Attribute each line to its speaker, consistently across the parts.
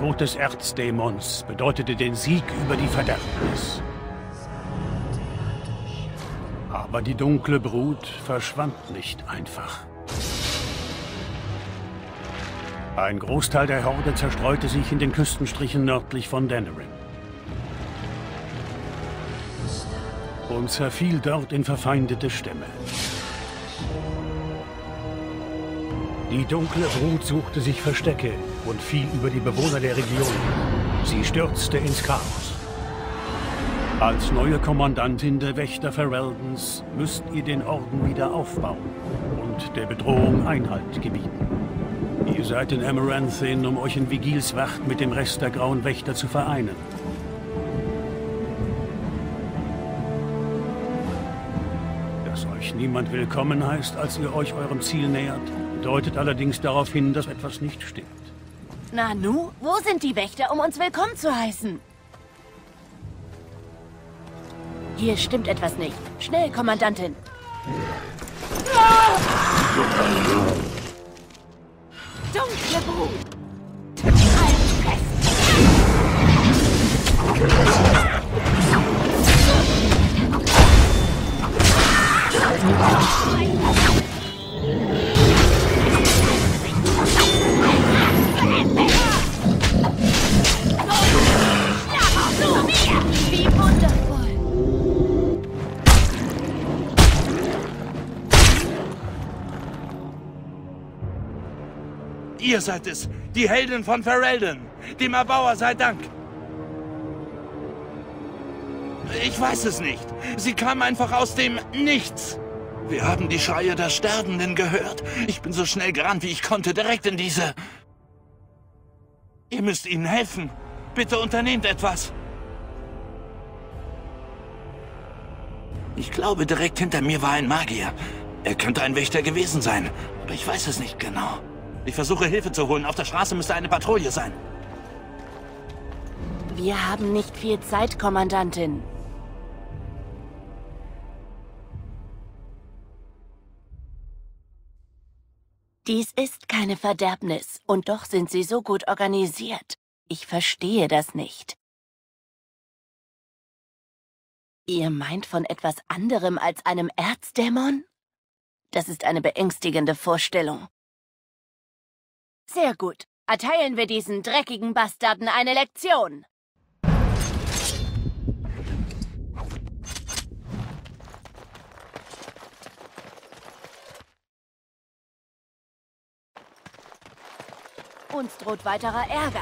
Speaker 1: Tod des Erzdämons bedeutete den Sieg über die Verderbnis. Aber die dunkle Brut verschwand nicht einfach. Ein Großteil der Horde zerstreute sich in den Küstenstrichen nördlich von Denerim und zerfiel dort in verfeindete Stämme. Die dunkle Brut suchte sich Verstecke und fiel über die Bewohner der Region. Sie stürzte ins Chaos. Als neue Kommandantin der Wächter Ferelden's müsst ihr den Orden wieder aufbauen und der Bedrohung Einhalt gebieten. Ihr seid in Amaranthin, um euch in Vigils Wacht mit dem Rest der Grauen Wächter zu vereinen. Dass euch niemand willkommen heißt, als ihr euch eurem Ziel nähert, deutet allerdings darauf hin, dass etwas nicht stimmt.
Speaker 2: Nanu, wo sind die Wächter, um uns willkommen zu heißen? Hier stimmt etwas nicht. Schnell, Kommandantin. Dunkle Brut. Halt fest. Wie wundervoll.
Speaker 3: Ihr seid es, die Heldin von Ferelden. Dem Erbauer sei Dank. Ich weiß es nicht. Sie kam einfach aus dem Nichts. Wir haben die Schreie der Sterbenden gehört. Ich bin so schnell gerannt, wie ich konnte, direkt in diese... Ihr müsst ihnen helfen. Bitte unternehmt etwas. Ich glaube, direkt hinter mir war ein Magier. Er könnte ein Wächter gewesen sein, aber ich weiß es nicht genau. Ich versuche Hilfe zu holen. Auf der Straße müsste eine Patrouille sein.
Speaker 2: Wir haben nicht viel Zeit, Kommandantin. Dies ist keine Verderbnis, und doch sind sie so gut organisiert. Ich verstehe das nicht. Ihr meint von etwas anderem als einem Erzdämon? Das ist eine beängstigende Vorstellung. Sehr gut. Erteilen wir diesen dreckigen Bastarden eine Lektion. Uns droht weiterer Ärger.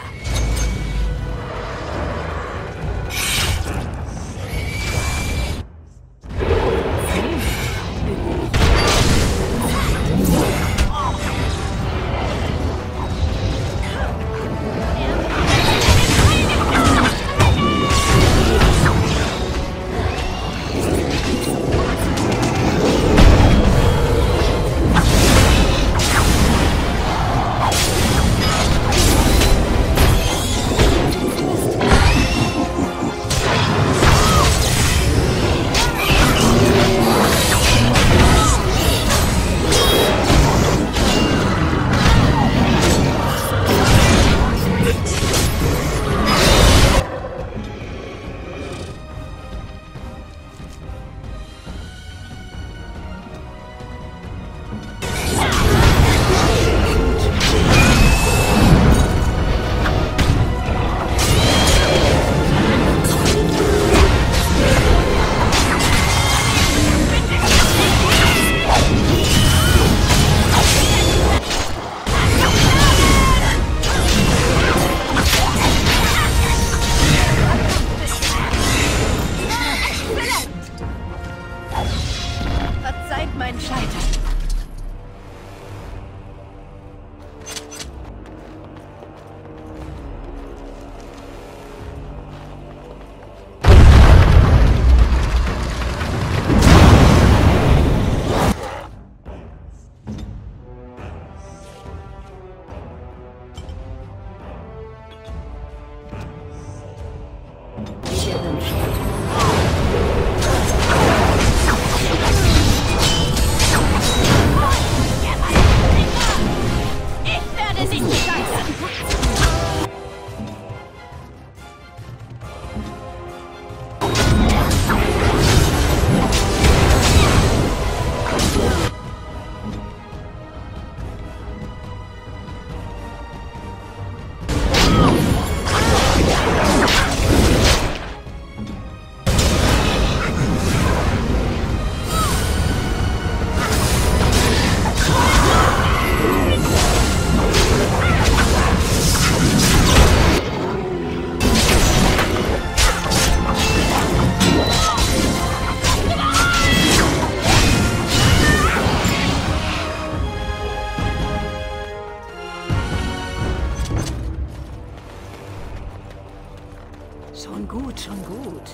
Speaker 2: Schon gut, schon gut.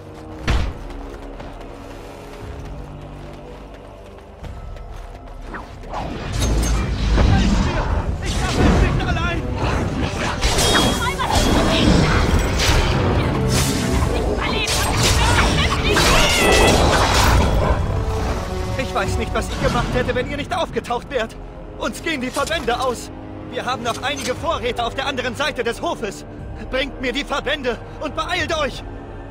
Speaker 4: Ich schaffe es nicht allein! Ich weiß nicht, was ich gemacht hätte, wenn ihr nicht aufgetaucht wärt. Uns gehen die Verbände aus. Wir haben noch einige Vorräte auf der anderen Seite des Hofes. Bringt mir die Verbände und beeilt euch!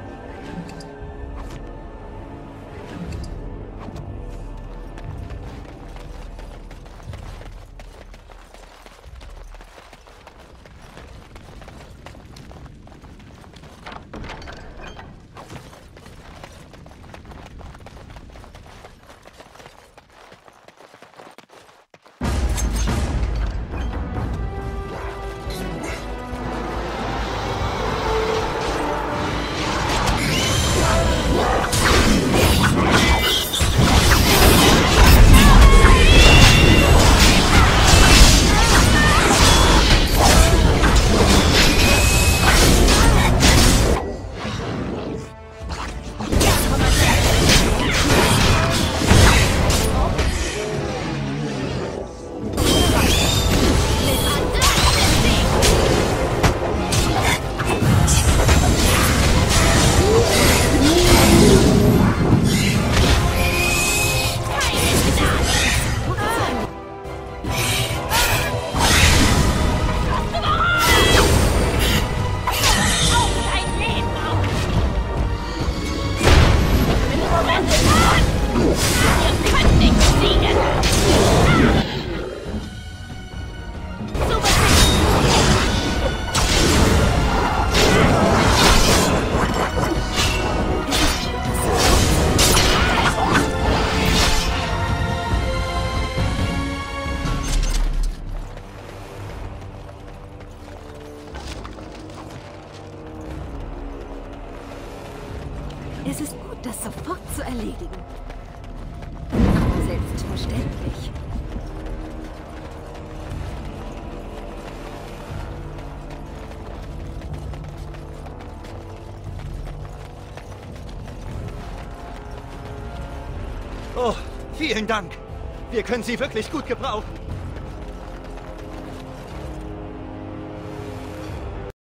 Speaker 5: Es ist gut, das sofort zu erledigen. Aber selbstverständlich.
Speaker 4: Oh, vielen Dank. Wir können sie wirklich gut gebrauchen.